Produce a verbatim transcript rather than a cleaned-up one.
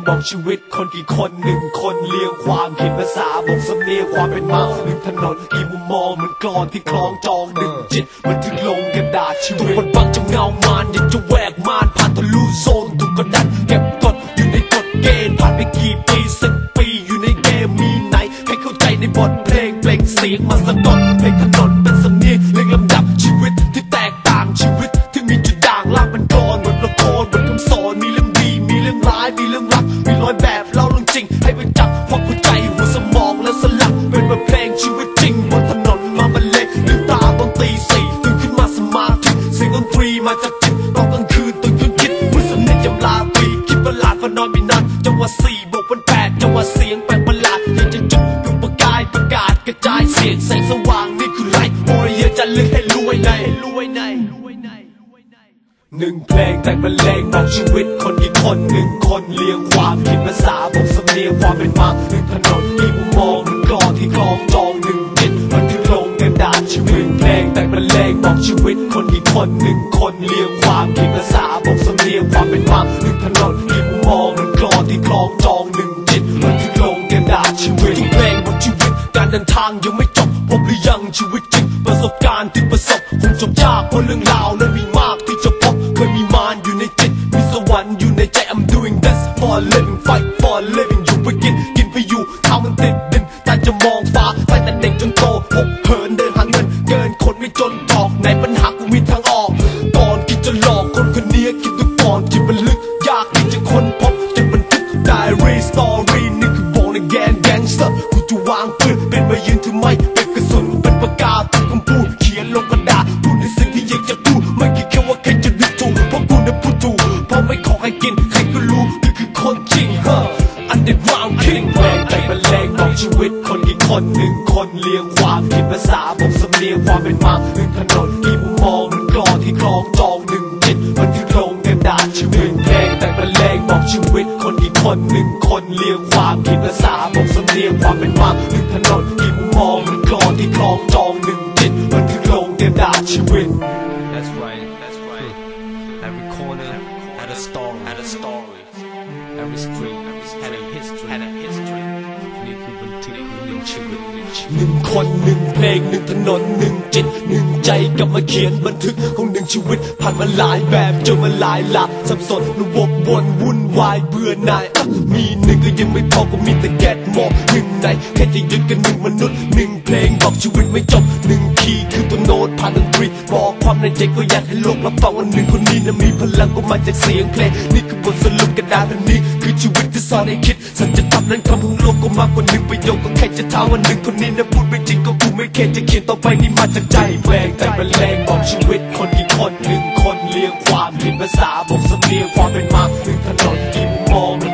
บอกชีวิตคนกี่คนหนึ่งคนเรียงความเขียนภาษาบอกสำเนียงความเป็นมาหนึ่งถนนกี่มุมมองเหมือนกลอนที่คล้องจองหนึ่งจิตมันถึงลงกระดาษชีวิตมันบังจะเงามานอยากจะแหวกม่านผ่านทะลุโซนถูกกดดันเก็บกดอยู่ในกฎเกณฑ์ผ่านไปกี่ปีสิบปีอยู่ในเกมมีไหนให้เข้าใจในบทเพลงเพลงเสียงมาสะกดเพลงถนนเป็นสำเนียงเรียงลำดับชีวิตที่แตกต่างชีวิตที่มีจุดด่างลากเป็นกลอนบทละครบทคำสอนมีเรื่องดีมีเรื่องร้ายมีเรื่องรักมีร้อยแบบเล่าเรื่องจริงให้ไปจับฟังหัวใจหัวสมองและสลักเป็นบทเพลงชีวิตจริงบนถนนมาบรรเลงลืมตาตอนตีสี่ตื่นขึ้นมาสมาธิเสียงดนตรีมาจากจิตตอนกลางคืนตื่นขึ้นคิดมือสำเนียงจำลาปีคิดประหลาดฝันนอนไม่นานจังหวะสี่บวกเป็นแปดจังหวะเสียงแปลกประหลาดอยากจะจุดดวงประกายประกาศกระจายเสียงแสงสว่างนี่คือไลท์โอ้ยอยากจะลึกให้รวยในรวยในหนึ่งเพลงแต่งบรรเลงบอกชีวิตคนกี่คนหนึ่งคนเรียงความคิดภาษาบอกสำเนียงความเป็นมาหนึ่งถนนกี่มุมมองหนึ่งกลอนที่คล้องจองหนึ่งจิตมันถึงลงเต็มดาชีวิตเพลงแต่งบรรเลงบอกชีวิตคนกี่คนหนึ่งคนเรียงความคิดภาษาบอกสำเนียงความเป็นมาหนึ่งถนนกี่มุมมองหนึ่งกลอนที่คล้องจองหนึ่งจิตมันถึงลงเต็มดาชีวิตทุกเพลงบอกชีวิตการเดินทางยังไม่จบพบหรือยังชีวิตจริงประสบการณ์ที่ประสบคงจบยากเพราะเรื่องราวนั้นมีมากที่จะพบเคยมีมารอยู่ในจิตมีสวรรค์อยู่ในใจ I'm doing this for a living fight for a living อยู่ไปกินกินไปอยู่เท้ามันติดดินแต่จะมองฟ้าไปแต่เด็กจนโตหกเหินเดินหาเงินเกินคนไม่จนตอกในปัญหากูมีทางออกก่อนคิดจะหลอกคนคนนี้คิดดูก่อนที่มันลึกยากที่จะค้นพบจนบันทึก diary story นี่คือโบนแกน Gangsters กูจะวางปืนเป็นมายืนถือไม้เป็นกระสุนเป็นปากกาเป็นคำพูดเขียนลงกระดาษพูดในสิ่งที่อยากจะพูดไม่คิดแค่ว่าใครจะนึกถูกเพราะกูน่ะพูดถูกเพราะไม่ขอให้กินใครก็รู้นี่คือคนจริงฮะ Underground King เพลงแต่งบรรเลงบอกชีวิตคนกี่คนหนึ่งคนเรียงความคิดภาษาบอกสำเนียงความเป็นมาหนึ่งถนนกี่มุมมองหนึ่งกลอนที่คล้องจองหนึ่งจิตมันถึงลงเต็มดาชีวิตเพลงแต่งบรรเลงบอกชีวิตคนกี่คนหนึ่งคนเรียงความคิดภาษาบอกสำเนียงความเป็นมาหนึ่งถนนกี่มุมมองหนึ่งกลอนที่คล้องจองหนึ่งจิตมันถึงลงเต็มดาชีวิต That's right, that's right. Every corner had a story, had a story. Every street had a history, had a history. นี่คือบันทึกหนึ่งชีวิตหนึ่งคนหนึ่งเพลงหนึ่งถนนหนึ่งจิตหนึ่งใจกลับมาเขียนบันทึกของหนึ่งชีวิตผ่านมาหลายแบบจนมาหลายหลักสับสนวกวนวุ่นวายเบื่อหน่ายมีหนึ่งก็ยังไม่พอก็มีแต่แกะมองหนึ่งในแค่จะยึดกันหนึ่งมนุษย์หนึ่งเพลงบอกชีวิตไม่จบหนึ่งคีย์คือตัวโน้ตผ่านดนตรีบอกความในใจก็อยากให้โลกรับฟังว่าหนึ่งคนนี้นั้นมีพลังก็มาจากเสียงเพลงนี่คือบทสรุปกระดาษอันนี้คือชีวิตที่สอนให้คิดสัจธรรมนั้นคำของโลกก็มากกว่าหนึ่งประโยคก็แค่จะท้าว่าหนึ่งคนนี้นั้นพูดไม่จริงก็กูไม่แค่จะเขียนต่อไปนี่มาจากใจเพลงแต่งบรรเลงบอกชีวิตคนกี่คนหนึ่งคนเรียงความคิดภาษาบอกสำเนียงความเป็นมาหนึ่งถนนกี่มุมมอง